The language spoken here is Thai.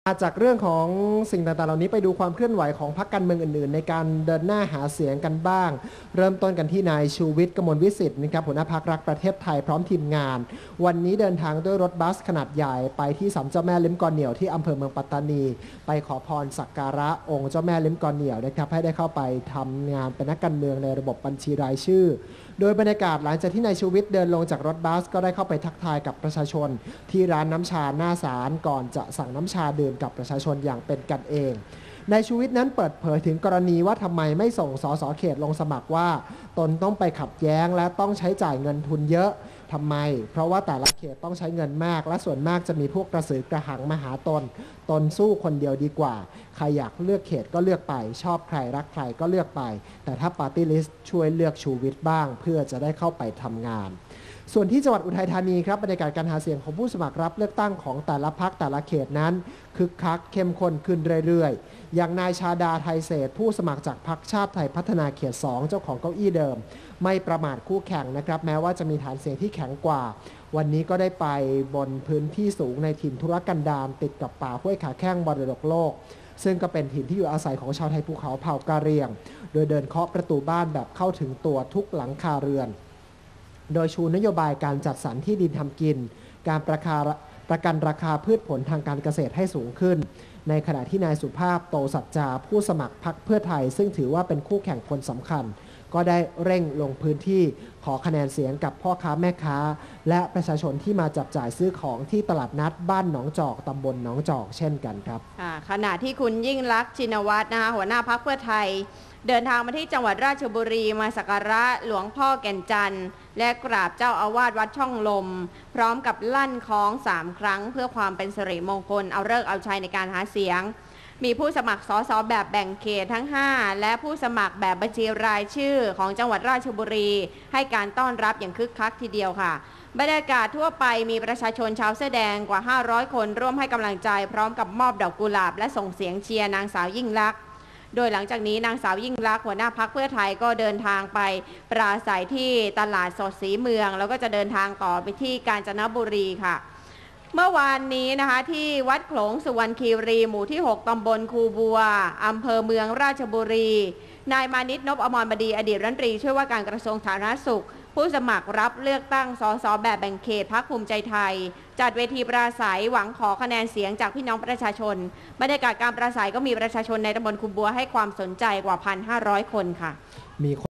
จากเรื่องของสิ่งต่างๆเหล่านี้ไปดูความเคลื่อนไหวของพรรคการเมืองอื่นๆในการเดินหน้าหาเสียงกันบ้างเริ่มต้นกันที่นายชูวิทย์ กมลวิสิทธิ์นะครับหัวหน้าพรรครักประเทศไทยพร้อมทีมงานวันนี้เดินทางด้วยรถบัสขนาดใหญ่ไปที่ศาลเจ้าแม่ลิ้มกอเหนี่ยวที่อำเภอเมืองปัตตานีไปขอพรสักการะองค์เจ้าแม่ลิ้มกอเหนี่ยวนะครับให้ได้เข้าไปทำงานเป็นนักการเมืองในระบบบัญชีรายชื่อโดยบรรยากาศหลังจากที่นายชูวิทย์เดินลงจากรถบัสก็ได้เข้าไปทักทายกับประชาชนที่ร้านน้ำชาหน้าศาลก่อนจะสั่งน้ำชาดื่มกับประชาชนอย่างเป็นกันเองนายชูวิทย์นั้นเปิดเผยถึงกรณีว่าทำไมไม่ส่งสสเขตลงสมัครว่าตนต้องไปขัดแย้งและต้องใช้จ่ายเงินทุนเยอะทำไมเพราะว่าแต่ละเขตต้องใช้เงินมากและส่วนมากจะมีพวกกระสือกระหังมาหาตนสู้คนเดียวดีกว่าใครอยากเลือกเขตก็เลือกไปชอบใครรักใครก็เลือกไปแต่ถ้าปาร์ตี้ลิสต์ช่วยเลือกชูวิทย์บ้างเพื่อจะได้เข้าไปทำงานส่วนที่จังหวัดอุทัยธานีครับบรรยากาศการหาเสียงของผู้สมัครรับเลือกตั้งของแต่ละพรรคแต่ละเขตนั้นคึกคักเข้มข้นขึ้นเรื่อยๆอย่างนายชาดาไทยเศรษฐ์ผู้สมัครจากพรรคชาติไทยพัฒนาเขต 2เจ้าของเก้าอี้เดิมไม่ประมาทคู่แข่งนะครับแม้ว่าจะมีฐานเสียงที่แข็งกว่าวันนี้ก็ได้ไปบนพื้นที่สูงในถิ่นทุรกันดารติดกับป่าห้วยขาแข้งมรดกโลกซึ่งก็เป็นถิ่นที่อยู่อาศัยของชาวไทยภูเขาเผ่ากะเหรี่ยงโดยเดินเคาะประตูบ้านแบบเข้าถึงตัวทุกหลังคาเรือนโดยชูนโยบายการจัดสรรที่ดินทำกินการประกันราคาพืชผลทางการเกษตรให้สูงขึ้นในขณะที่นายสุภาพโตสัจจาผู้สมัครพรรคเพื่อไทยซึ่งถือว่าเป็นคู่แข่งคนสำคัญก็ได้เร่งลงพื้นที่ขอคะแนนเสียงกับพ่อค้าแม่ค้าและประชาชนที่มาจับจ่ายซื้อของที่ตลาดนัดบ้านหนองจอกตำบลหนองจอกเช่นกันครับขณะที่คุณยิ่งลักษณ์ชินวัตรนะคะหัวหน้าพรรคเพื่อไทยเดินทางมาที่จังหวัดราชบุรีมาสักการะหลวงพ่อแก่นจันทร์และกราบเจ้าอาวาสวัดช่องลมพร้อมกับลั่นคล้อง3 ครั้งเพื่อความเป็นสิริมงคลเอาฤกษ์เอาชัยในการหาเสียงมีผู้สมัครสสแบบแบ่งเขตทั้ง5และผู้สมัครแบบบัญชีรายชื่อของจังหวัดราชบุรีให้การต้อนรับอย่างคึกคักทีเดียวค่ะบรรยากาศทั่วไปมีประชาชนชาวเสื้อแดงกว่า500คนร่วมให้กำลังใจพร้อมกับมอบดอกกุหลาบและส่งเสียงเชียร์นางสาวยิ่งลักษณ์โดยหลังจากนี้นางสาวยิ่งลักษณ์หัวหน้าพรรคเพื่อไทยก็เดินทางไปปราศัยที่ตลาดสดศรีเมืองแล้วก็จะเดินทางต่อไปที่กาญจนบุรีค่ะเมื่อวานนี้นะคะที่วัดโขลงสุวรรณคีรีหมู่ที่6ตำบลคูบัวอำเภอเมืองราชบุรีนายมานิต นพอมรบดีอดีตรัฐมนตรีช่วยว่าการกระทรวงสาธารณสุขผู้สมัครรับเลือกตั้งสสแบบแบ่งเขตพรรคภูมิใจไทยจัดเวทีปราศัยหวังขอคะแนนเสียงจากพี่น้องประชาชนบรรยากาศการปราศัยก็มีประชาชนในตำบลคูบัวให้ความสนใจกว่า 1,500 คนค่ะ